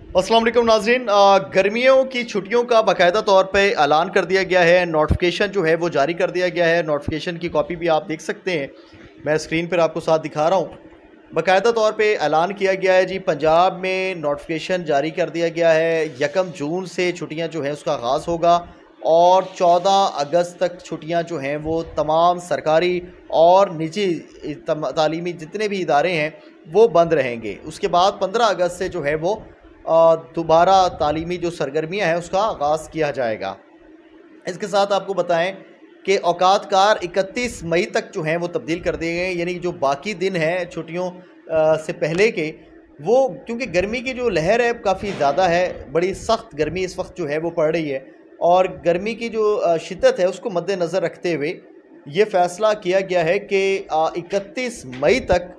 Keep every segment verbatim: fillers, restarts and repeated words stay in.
अस्सलाम वालेकुम नाज़रीन। अ, गर्मियों की छुट्टियों का बाकायदा तौर पे ऐलान कर दिया गया है। नोटिफिकेशन जो है वो जारी कर दिया गया है। नोटिफिकेशन की कॉपी भी आप देख सकते हैं, मैं स्क्रीन पर आपको साथ दिखा रहा हूँ। बाकायदा तौर पे ऐलान किया गया है जी, पंजाब में नोटिफिकेशन जारी कर दिया गया है। यकम जून से छुट्टियाँ जो हैं उसका आगाज़ होगा और चौदह अगस्त तक छुट्टियाँ जो हैं वो तमाम सरकारी और निजी तालीमी जितने भी इदारे हैं वो बंद रहेंगे। उसके बाद पंद्रह अगस्त से जो है वो दोबारा तालीमी जो सरगर्मियाँ हैं उसका आगाज़ किया जाएगा। इसके साथ आपको बताएं कि औकात कार इकतीस मई तक जो हैं वो तब्दील कर दिए गए, यानी कि जो बाकी दिन हैं छुट्टियों से पहले के, वो क्योंकि गर्मी की जो लहर है काफ़ी ज़्यादा है, बड़ी सख्त गर्मी इस वक्त जो है वो पड़ रही है और गर्मी की जो शिद्दत है उसको मद्देनज़र रखते हुए ये फ़ैसला किया गया है कि इकतीस मई तक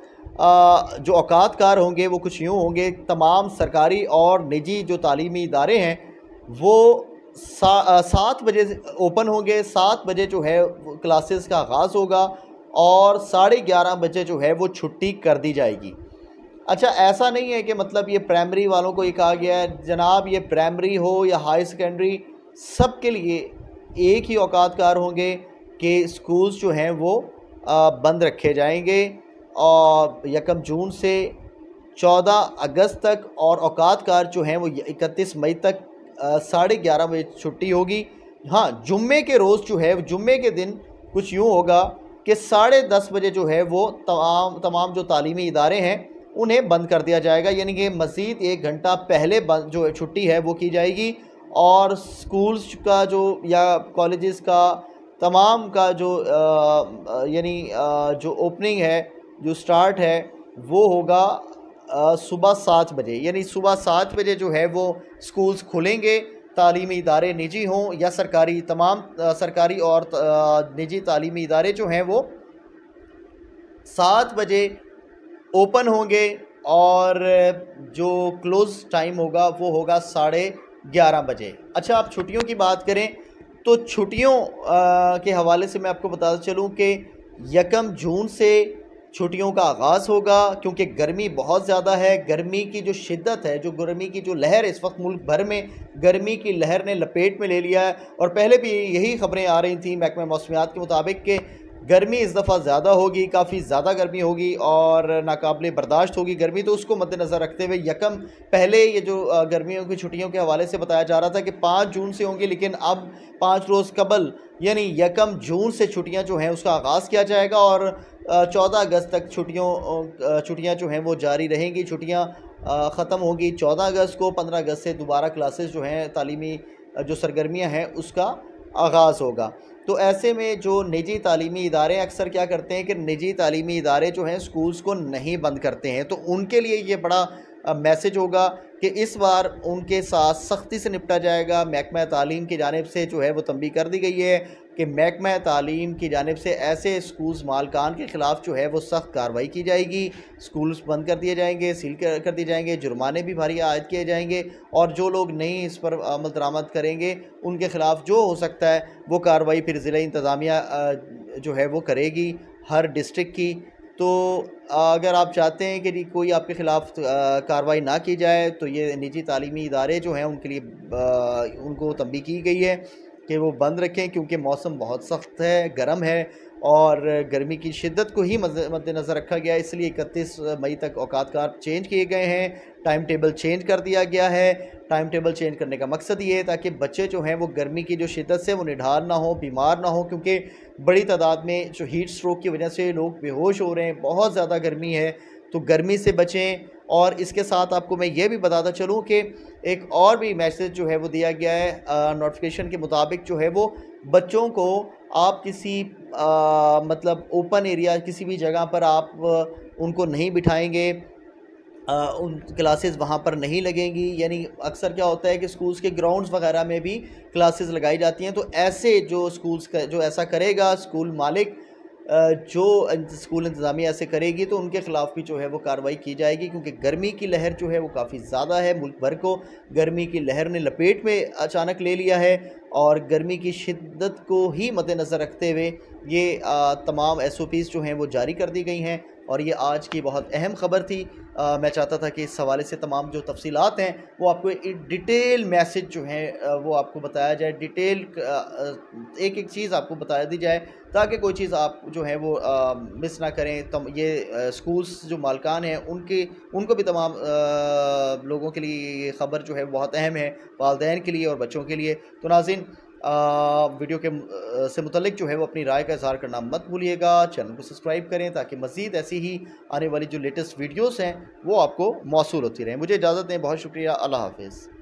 जो औकात कार होंगे वो कुछ यूँ होंगे, तमाम सरकारी और निजी जो तालीमी इदारे हैं वो सा, सात बजे ओपन होंगे। सात बजे जो है क्लासेस का आगाज़ होगा और साढ़े ग्यारह बजे जो है वो छुट्टी कर दी जाएगी। अच्छा, ऐसा नहीं है कि मतलब ये प्राइमरी वालों को ये कहा गया है जनाब, ये प्राइमरी हो या हाई सेकेंडरी, सब के लिए एक ही औकात कार होंगे कि स्कूल्स जो हैं वो बंद रखे जाएंगे और यकम जून से चौदह अगस्त तक, और औकात कार जो हैं वो इकतीस मई तक साढ़े ग्यारह बजे छुट्टी होगी। हाँ, जुम्मे के रोज़ जो है, जुम्मे के दिन कुछ यूँ होगा कि साढ़े दस बजे जो है वो तमाम तमाम जो तालीमी इदारे हैं उन्हें बंद कर दिया जाएगा, यानी कि मज़ीद एक घंटा पहले बंद जो छुट्टी है वो की जाएगी। और स्कूल्स का जो या कॉलेजेस का तमाम का जो यानी जो ओपनिंग है, जो स्टार्ट है वो होगा सुबह सात बजे, यानी सुबह सात बजे जो है वो स्कूल्स खुलेंगे। तालीमी इदारे निजी हों या सरकारी, तमाम सरकारी और निजी तालीमी इदारे जो हैं वो सात बजे ओपन होंगे और जो क्लोज़ टाइम होगा वो होगा साढ़े ग्यारह बजे। अच्छा, आप छुट्टियों की बात करें तो छुट्टियों के हवाले से मैं आपको बताता चलूँ कि यकम जून से छुट्टियों का आगाज़ होगा, क्योंकि गर्मी बहुत ज़्यादा है। गर्मी की जो शिद्दत है, जो गर्मी की जो लहर इस वक्त मुल्क भर में गर्मी की लहर ने लपेट में ले लिया है और पहले भी यही ख़बरें आ रही थी महकमा मौसमियात के मुताबिक कि गर्मी इस दफ़ा ज़्यादा होगी, काफ़ी ज़्यादा गर्मी होगी और नाकाबिले बर्दाश्त होगी गर्मी। तो उसको मद्देनज़र रखते हुए यकम पहले ये जो गर्मियों की छुट्टियों के हवाले से बताया जा रहा था कि पाँच जून से होंगी, लेकिन अब पाँच रोज़ कबल यानी यकम जून से छुट्टियां जो हैं उसका आगाज़ किया जाएगा और चौदह अगस्त तक छुट्टियों छुट्टियां जो हैं वो जारी रहेंगी। छुट्टियां ख़त्म होंगी चौदह अगस्त को। पंद्रह अगस्त से दोबारा क्लासेस जो हैं, तालीमी जो सरगर्मियां हैं उसका आगाज़ होगा। तो ऐसे में जो निजी तालीमी इदारे अक्सर क्या करते हैं कि निजी तालीमी इदारे जो हैं स्कूल्स को नहीं बंद करते हैं, तो उनके लिए ये बड़ा मैसेज होगा कि इस बार उनके साथ सख्ती से निपटा जाएगा। महकमा तालीम की जानिब से जो है वो तंबीह कर दी गई है कि महकमा तालीम की जानिब से ऐसे स्कूल्स मालकान के ख़िलाफ़ जो है वो सख्त कार्रवाई की जाएगी। स्कूल्स बंद कर दिए जाएंगे, सील कर, कर दिए जाएंगे, जुर्माने भी भारी आयद किए जाएंगे और जो लोग नहीं इस पर अमल दरामद करेंगे उनके ख़िलाफ़ जो हो सकता है वो कार्रवाई फिर ज़िला इंतज़ामिया जो है वो करेगी हर डिस्ट्रिक्ट की। तो अगर आप चाहते हैं कि कोई आपके ख़िलाफ़ कार्रवाई ना की जाए तो ये निजी तालीमी इदारे जो हैं उनके लिए आ, उनको तंबीह की गई है कि वो बंद रखें, क्योंकि मौसम बहुत सख्त है, गर्म है और गर्मी की शिद्दत को ही मद्देनज़र रखा गया है। इसलिए इकतीस मई तक औकात कार चेंज किए गए हैं, टाइम टेबल चेंज कर दिया गया है। टाइम टेबल चेंज करने का मकसद ये है ताकि बच्चे जो हैं वो गर्मी की जो शिद्दत से वो निढाल ना हो, बीमार ना हो, क्योंकि बड़ी तादाद में जो हीट स्ट्रोक की वजह से लोग बेहोश हो रहे हैं, बहुत ज़्यादा गर्मी है, तो गर्मी से बचें। और इसके साथ आपको मैं ये भी बताता चलूँ कि एक और भी मैसेज जो है वो दिया गया है नोटिफिकेशन के मुताबिक, जो है वो बच्चों को आप किसी आ, मतलब ओपन एरिया किसी भी जगह पर आप उनको नहीं बिठाएंगे, आ, उन क्लासेस वहाँ पर नहीं लगेंगी। यानी अक्सर क्या होता है कि स्कूल्स के ग्राउंड्स वगैरह में भी क्लासेस लगाई जाती हैं, तो ऐसे जो स्कूल्स का जो ऐसा करेगा स्कूल मालिक, जो स्कूल इंतज़ामिया ऐसे करेगी तो उनके ख़िलाफ़ भी जो है वो कार्रवाई की जाएगी, क्योंकि गर्मी की लहर जो है वो काफ़ी ज़्यादा है। मुल्क भर को गर्मी की लहर ने लपेट में अचानक ले लिया है और गर्मी की शिद्दत को ही मद्देनज़र रखते हुए ये आ, तमाम एस ओ पीज़ जो हैं वो जारी कर दी गई हैं और ये आज की बहुत अहम ख़बर थी। आ, मैं चाहता था कि इस हवाले से तमाम जो तफसीलात हैं वो आपको डिटेल मैसेज जो है वो आपको बताया जाए, डिटेल एक एक चीज़ आपको बता दी जाए, ताकि कोई चीज़ आप जो है वो आ, मिस ना करें। तम ये स्कूल्स जो मालकान हैं उनके उनको भी तमाम आ, लोगों के लिए ये ख़बर जो है बहुत अहम है, वालिदैन के लिए और बच्चों के लिए। तो नाज़रीन, आ, वीडियो के आ, से मुतल्लिक जो है वो अपनी राय का इज़हार करना मत भूलिएगा। चैनल को सब्सक्राइब करें ताकि मज़ीद ऐसी ही आने वाली जो लेटेस्ट वीडियोस हैं वो आपको मौसूल होती रहें। मुझे इजाज़त दें, बहुत शुक्रिया, अल्लाह हाफ़िज़।